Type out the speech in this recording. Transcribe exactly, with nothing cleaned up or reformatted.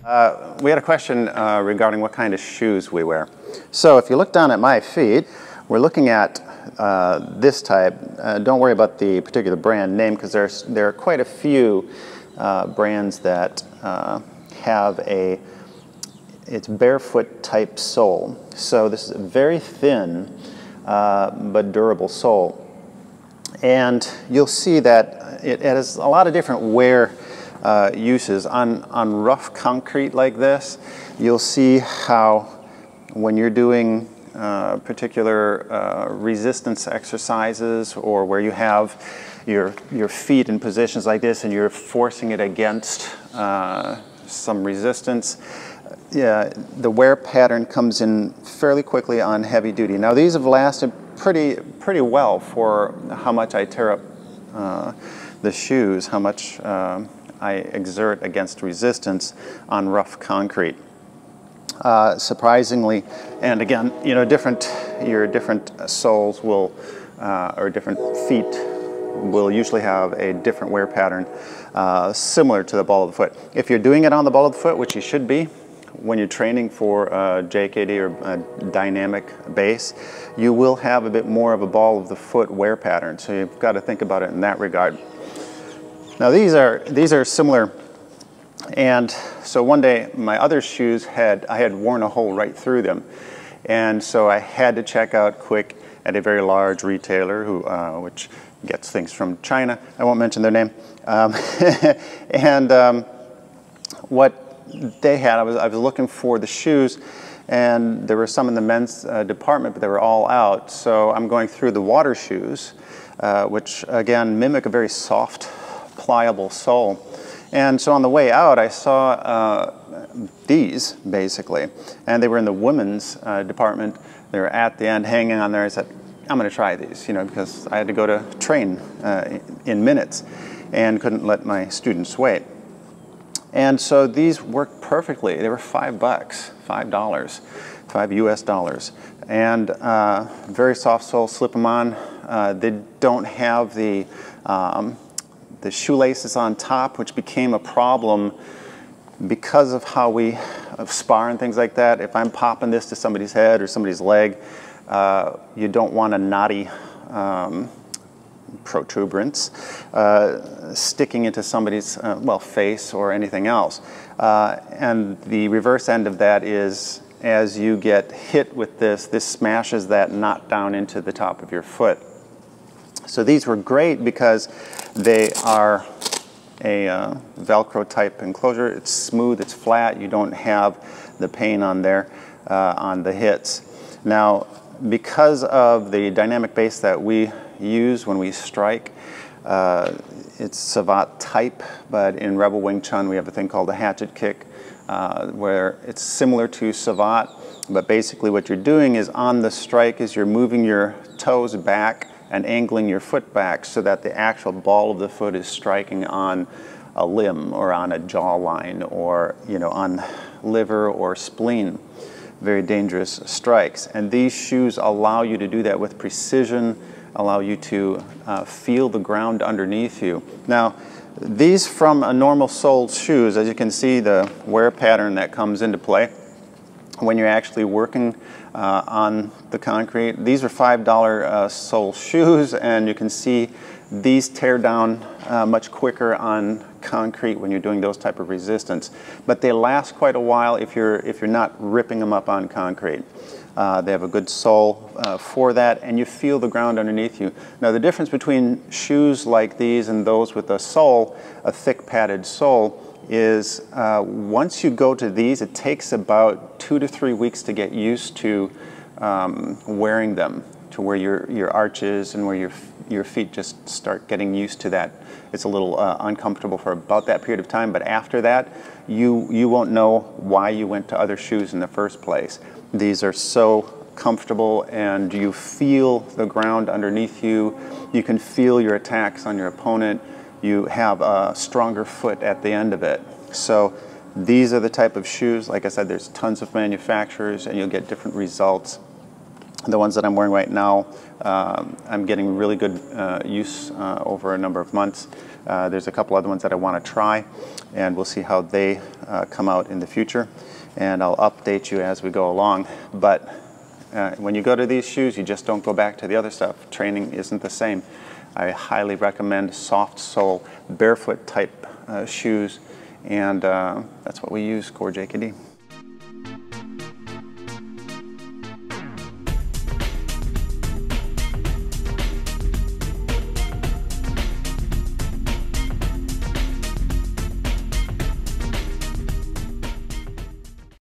Uh, we had a question uh, regarding what kind of shoes we wear. So if you look down at my feet, we're looking at uh, this type. Uh, don't worry about the particular brand name because there's there are quite a few uh, brands that uh, have a it's barefoot type sole. So this is a very thin uh, but durable sole. And you'll see that it has a lot of different wear uh, uses. On, on rough concrete like this, you'll see how when you're doing uh, particular uh, resistance exercises, or where you have your, your feet in positions like this and you're forcing it against uh, some resistance, yeah, the wear pattern comes in fairly quickly on heavy duty. Now these have lasted pretty pretty well for how much I tear up uh, the shoes, how much uh, I exert against resistance on rough concrete. Uh, surprisingly, and again, you know, different your different soles will uh, or different feet will usually have a different wear pattern uh, similar to the ball of the foot. If you're doing it on the ball of the foot, which you should be, when you're training for uh, J K D or a dynamic base, you will have a bit more of a ball of the foot wear pattern. So you've got to think about it in that regard. Now these are these are similar, and so one day my other shoes had I had worn a hole right through them, and so I had to check out quick at a very large retailer who uh, which gets things from China. I won't mention their name, um, and um, what they had, I was, I was looking for the shoes, and there were some in the men's uh, department, but they were all out. So I'm going through the water shoes, uh, which again mimic a very soft, pliable sole. And so on the way out, I saw uh, these basically, and they were in the women's uh, department. They were at the end, hanging on there. I said, I'm going to try these, you know, because I had to go to train uh, in minutes, and couldn't let my students wait. And so these worked perfectly. They were five bucks, five dollars, five U S dollars, and uh, very soft sole. Slip them on. Uh, they don't have the um, the shoelaces on top, which became a problem because of how we spar and things like that. If I'm popping this to somebody's head or somebody's leg, uh, you don't want a knotty Um, protuberance uh, sticking into somebody's uh, well face or anything else. Uh, and the reverse end of that is, as you get hit with this, this smashes that knot down into the top of your foot. So these were great because they are a uh, Velcro type enclosure. It's smooth, it's flat, you don't have the pain on there uh, on the hits. Now, because of the dynamic base that we use when we strike, uh, it's Savate type, but in Rebel Wing Chun we have a thing called a hatchet kick, uh, where it's similar to Savate, but basically what you're doing is on the strike is you're moving your toes back and angling your foot back so that the actual ball of the foot is striking on a limb or on a jawline or, you know, on liver or spleen. Very dangerous strikes, and these shoes allow you to do that with precision, allow you to uh, feel the ground underneath you. Now, these from a normal soled shoes, as you can see the wear pattern that comes into play when you're actually working uh, on the concrete. These are five dollar uh, sole shoes, and you can see these tear down uh, much quicker on concrete when you're doing those type of resistance. But they last quite a while if you're, if you're not ripping them up on concrete. Uh, they have a good sole uh, for that, and you feel the ground underneath you. Now the difference between shoes like these and those with a sole, a thick padded sole, is uh, once you go to these, it takes about two to three weeks to get used to um, wearing them, to where your, your arches and where your, your feet just start getting used to that. It's a little uh, uncomfortable for about that period of time, but after that, you, you won't know why you went to other shoes in the first place. These are so comfortable, and you feel the ground underneath you. You can feel your attacks on your opponent. You have a stronger foot at the end of it. So these are the type of shoes, like I said, there's tons of manufacturers, and you'll get different results The ones that I'm wearing right now, um, I'm getting really good uh, use uh, over a number of months. Uh, there's a couple other ones that I want to try, and we'll see how they uh, come out in the future. And I'll update you as we go along. But uh, when you go to these shoes, you just don't go back to the other stuff. Training isn't the same. I highly recommend soft sole, barefoot type uh, shoes, and uh, that's what we use, Core J K D.